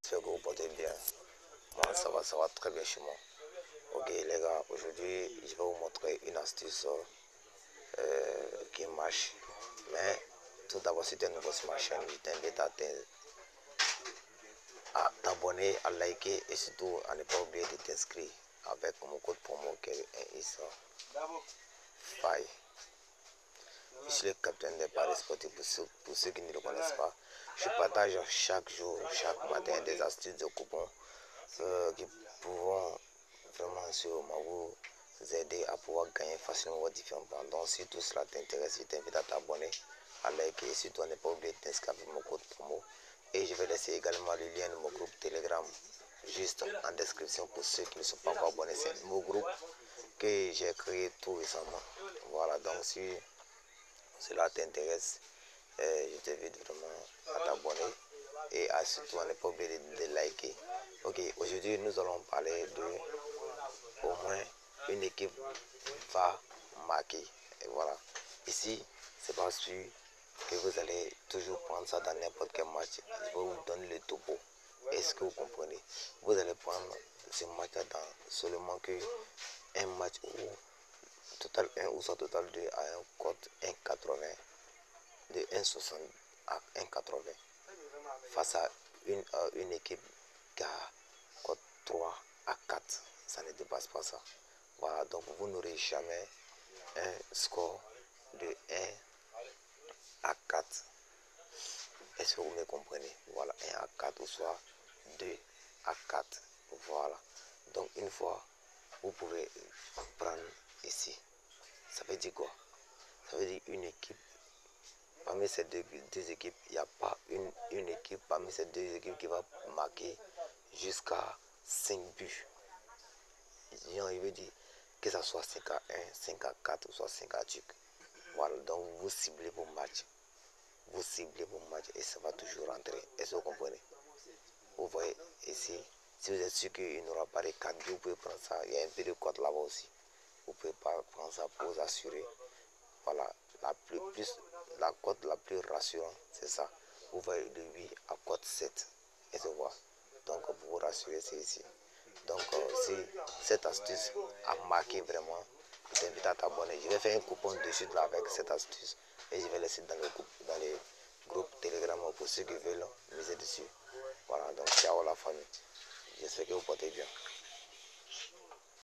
J'espère que vous portez bien. Moi, ça va très bien chez moi. Ok les gars, aujourd'hui, je vais vous montrer une astuce qui marche. Mais tout d'abord, si tu es nouveau sur ma chaîne, je t'invite à t'abonner, à liker et surtout à ne pas oublier de t'inscrire avec mon code promo qui est ISA Faye. Je suis le capitaine des paris sportifs pour ceux qui ne le connaissent pas. Je partage chaque jour, chaque matin des astuces de coupons qui pourront vraiment sûrement vous aider à pouvoir gagner facilement vos différents plans. Donc si tout cela t'intéresse, je t'invite à t'abonner, à liker et surtout à ne pas oublier de t'inscrire avec mon code promo. Et je vais laisser également le lien de mon groupe Telegram juste en description pour ceux qui ne sont pas encore abonnés. C'est mon groupe que j'ai créé tout récemment. Voilà, donc si cela t'intéresse, je t'invite vraiment à t'abonner et à surtout à ne pas oublier de liker. Ok, aujourd'hui nous allons parler de au moins une équipe va marquer. Et voilà, ici c'est pas sûr que vous allez toujours prendre ça dans n'importe quel match. Je vais vous donner le topo. Est-ce que vous comprenez? Vous allez prendre ce match dans seulement que un match où total 1 ou soit total 2 à un cote 1,80 de 1,60 à 1,80 face à une équipe qui a cote 3 à 4. Ça ne dépasse pas ça. Voilà, donc vous n'aurez jamais un score de 1 à 4. Est-ce que vous me comprenez? Voilà, 1 à 4 ou soit 2 à 4. Voilà. Donc une fois, vous pouvez prendre ici. Ça veut dire quoi? Ça veut dire une équipe. Parmi ces deux équipes, il n'y a pas une équipe parmi ces deux équipes qui va marquer jusqu'à 5 buts. Il veut dire que ça soit 5 à 1, 5 à 4 ou soit 5 à 2. Voilà, donc vous ciblez vos matchs. Vous ciblez vos matchs et ça va toujours rentrer. Est-ce que vous comprenez? Vous voyez ici, si vous êtes sûr qu'il n'y aura pas de 4 buts, vous pouvez prendre ça. Il y a un peu de cote là-bas aussi. Vous pouvez pas prendre ça pour vous assurer. Voilà, la cote la plus rassurante, c'est ça. Vous voyez de 8 à cote 7. Et ça va. Donc, pour vous rassurer, c'est ici. Donc, si cette astuce a marqué vraiment, je t'invite à t'abonner. Je vais faire un coupon de suite là avec cette astuce. Et je vais laisser dans les groupes Telegram pour ceux qui veulent miser dessus. Voilà, donc ciao la famille. J'espère que vous portez bien.